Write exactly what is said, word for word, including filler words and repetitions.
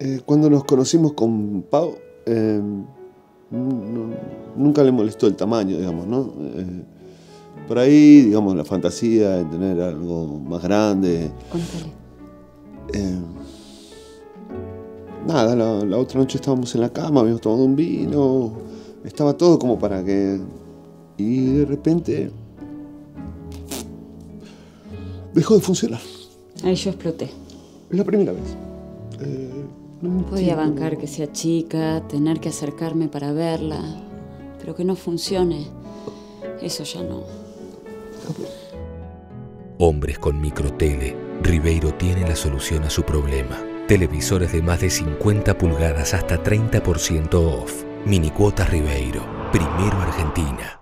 Eh, cuando nos conocimos con Pau, eh, no, nunca le molestó el tamaño, digamos, ¿no? Eh, por ahí, digamos, la fantasía de tener algo más grande. Contale. Eh, nada, la, la otra noche estábamos en la cama, habíamos tomado un vino, estaba todo como para que... Y de repente... dejó de funcionar. Ahí yo exploté. Es la primera vez. Eh, no Podía entiendo. bancar que sea chica, tener que acercarme para verla, pero que no funcione, eso ya no. Hombres con Microtele. Ribeiro tiene la solución a su problema. Televisores de más de cincuenta pulgadas hasta treinta por ciento off. Minicuotas Ribeiro. Primero Argentina.